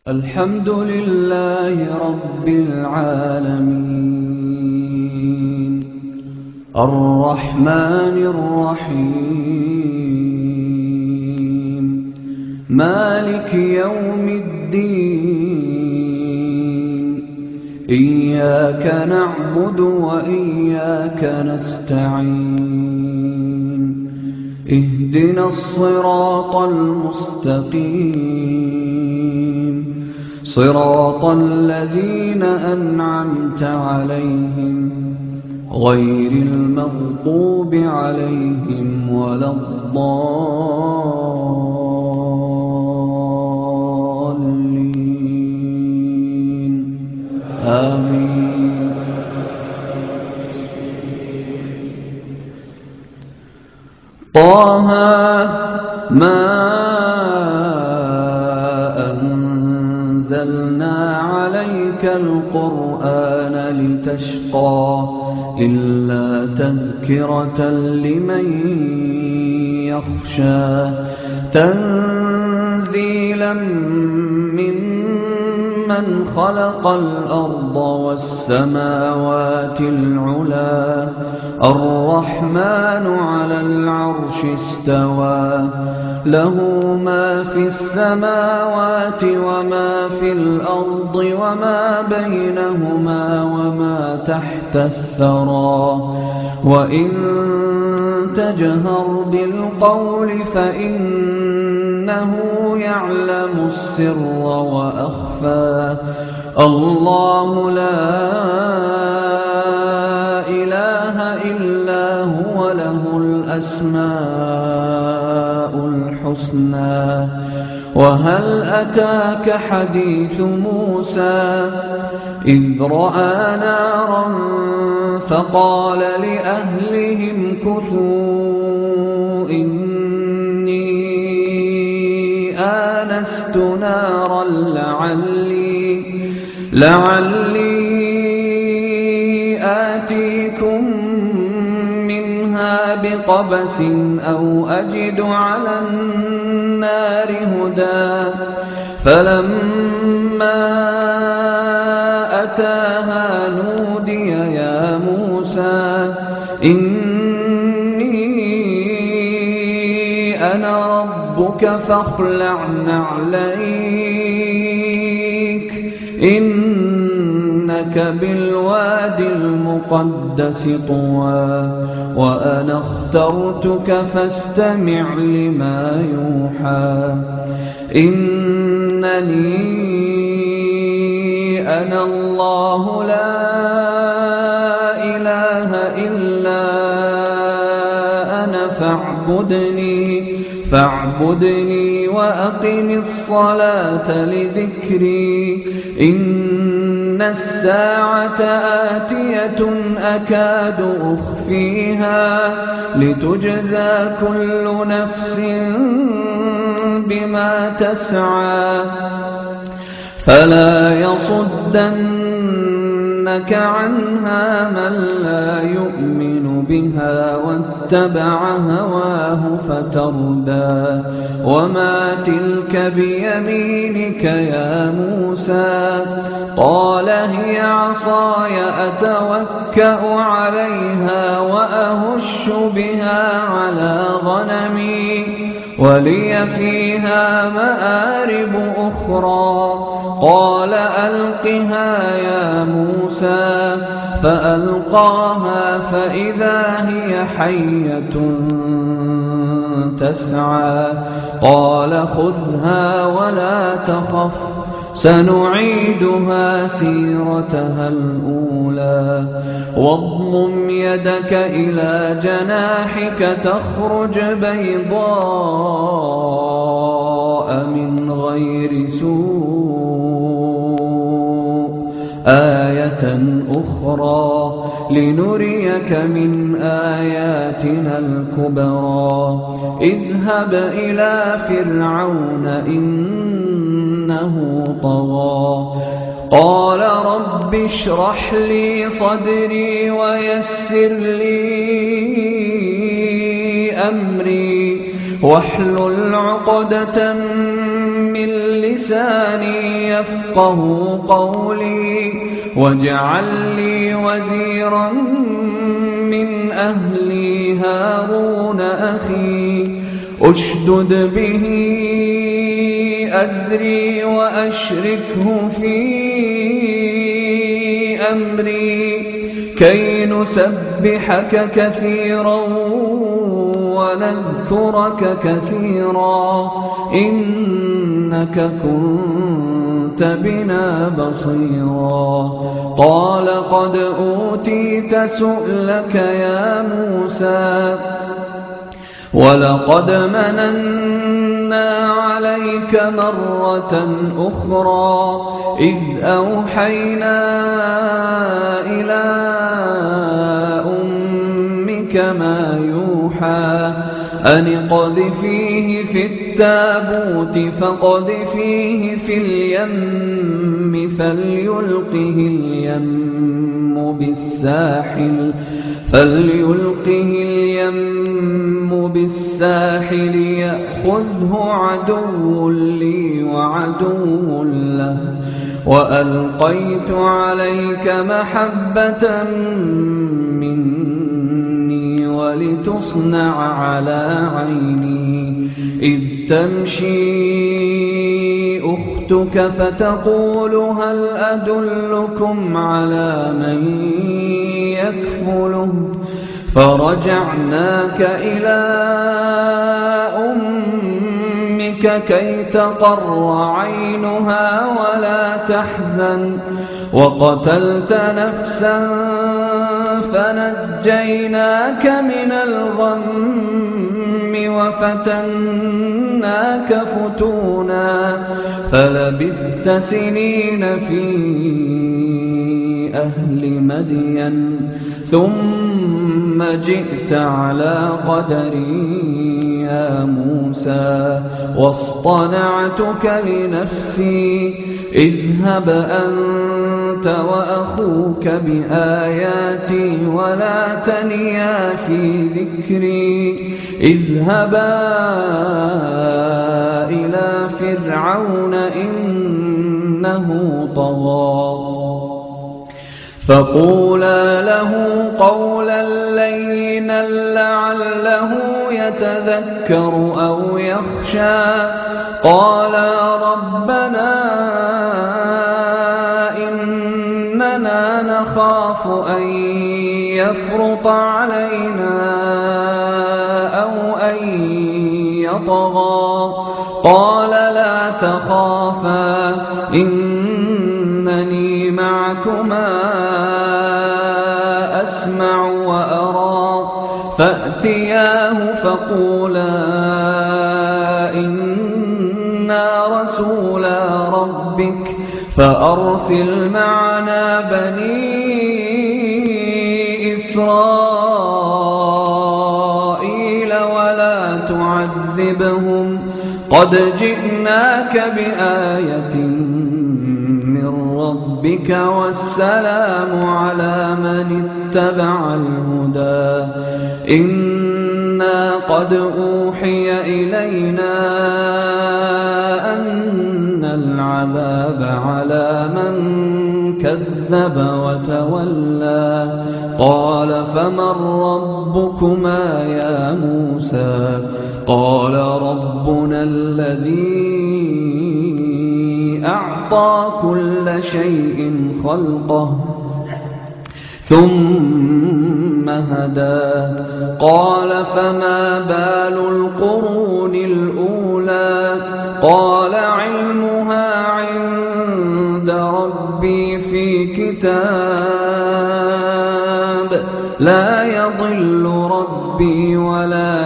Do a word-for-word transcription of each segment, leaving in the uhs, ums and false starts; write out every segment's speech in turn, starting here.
الحمد لله رب العالمين الرحمن الرحيم مالك يوم الدين إياك نعبد وإياك نستعين اهدنا الصراط المستقيم صراط الذين أنعمت عليهم غير المغضوب عليهم ولا الضالين آمين. طه ما أنزلنا عليك القرآن لتشقى إلا تذكرة لمن يخشى تنزيلا ممن خلق الأرض والسماوات العلى الرحمن على العرش استوى له ما في السماوات وما في الأرض وما بينهما وما تحت الثرى وإن تجهر بالقول فإنه يعلم السر وأخفى الله لا إله إلا هو له الأسماء الحسنى وهل أتاك حديث موسى إذ رأى نارا فقال لأهلهم كثوا إني آنست نارا لعلي لعلي آتيكم منها بقبس أو أجد على النار هدى فلما أتاها نودي يا موسى إني أنا ربك فاخلع نعليك إنك بالوادي المقدس طوى وأنا اخترتك فاستمع لما يوحى إنني أنا الله لا إله إلا أنا فاعبدني فاعبدني وأقم الصلاة لذكري إن الساعة آتية أكاد أخفيها لتجزى كل نفس بما تسعى فلا يصدنك عنها من لا يؤمن بها واتبع هواه فتردى وما تلك بيمينك يا موسى قال هي عصاي أتوكأ عليها وأهش بها على غنمي ولي فيها مآرب أخرى قال ألقها يا موسى فألقاها فإذا هي حية تسعى قال خذها ولا تخف سنعيدها سيرتها الأولى واضمم يدك إلى جناحك تخرج بيضاء من غير سوء آية أخرى لنريك من آياتنا الكبرى اذهب إلى فرعون إنه طغى قال رب اشرح لي صدري ويسر لي أمري واحلل عقدة من بلساني يفقه قولي واجعل لي وزيرا من أهلي هارون أخي أشدد به أزري وأشركه في أمري كي نسبحك كثيرا ونذكرك كثيرا إنك كنت بنا بصيرا. قال قد أوتيت سؤلك يا موسى ولقد مننا عليك مرة أخرى إذ أوحينا إلى أمك ما يوحى أن اقذفيه في التابوت فاقذفيه في اليم فليلقه اليم بالساحل فليلقه اليم بالساحل يأخذه عدو لي وعدو له وألقيت عليك محبة مني ولتصنع على عيني إذ تمشي أختك فتقول هل أدلكم على من يكفله فرجعناك إلى أمك كي تقر عينها ولا تحزن وقتلت نفسا فنجيناك من الغم وفتناك فتونا فلبثت سنين في أهل مدين ثم جئت على قدري يا موسى واصطنعتك لنفسي اذهب أنت وأخوك بآياتي ولا تنيا في ذكري اذهبا إلى فرعون إنه طغى فقولا له قولا لينا لعله يتذكر أو يخشى قالا ربنا إننا نخاف أن يفرط علينا أو أن يطغى قال لا تخافا إنني معكما أسمع وأرى فأتياه فقولا إنا رسولا ربك فأرسل معنا بني إسرائيل ولا تعذبهم قد جئناك بآية من ربك والسلام على من اتبع الهدى إنا قد أوحي إلينا أن العذاب على من كذب وتولى قال فمن ربكما يا موسى قال ربنا الذي أعطى كل شيء خلقه ثم هدى قال فما بال القرون الأولى قال علمها عند ربي في كتاب لا يضل ربي ولا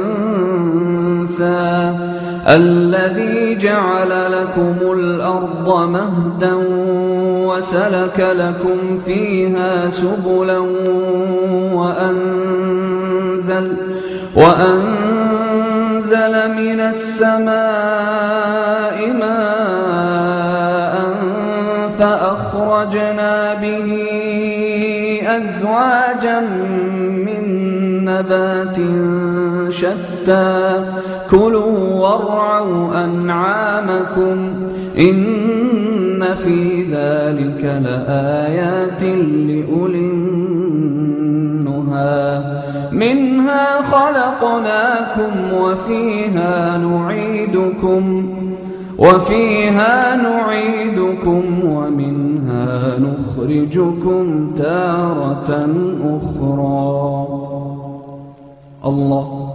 ينسى الذي جعل لكم الأرض مهدا وسلك لكم فيها سبلا وأنزل, وأنزل من السماء ماء فأخرجنا به أزواجا من نبات شتى كلوا وارعوا أنعامكم إن في ذلك لآيات لأولي النهى منها خلقناكم وفيها نعيدكم وفيها نعيدكم ومنها نخرجكم تارة أخرى. الله